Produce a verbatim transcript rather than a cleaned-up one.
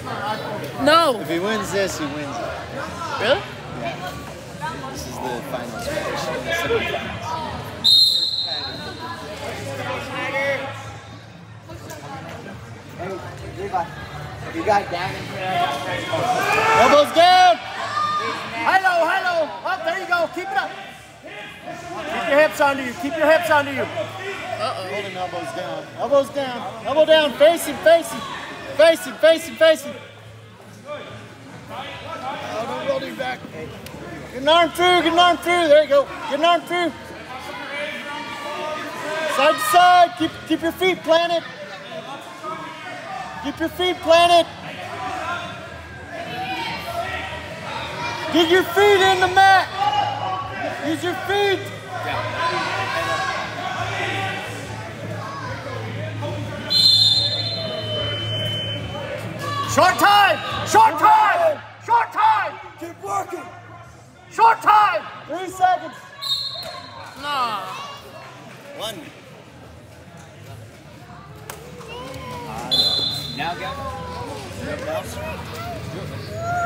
No. If he wins this, he wins it. Really? Yeah. This is the finals match. The semifinals. Hey, Levi, you got down in here. Elbows down. Hello, hello. Up, there you go. Keep it up. Keep your hips under you. Keep your hips under you. Uh-oh. Hold him elbows down. Elbows down. Elbow down. Face him, face him. Face him, face him, face him. Oh, don't roll him back. Get an arm through, get an arm through. There you go. Get an arm through. Side to side. Keep, keep your feet planted. Keep your feet planted. Get your feet in the mat. Use your feet. Short time. Short time. Short time. Keep working. Short time. Three seconds. No. One. Now go.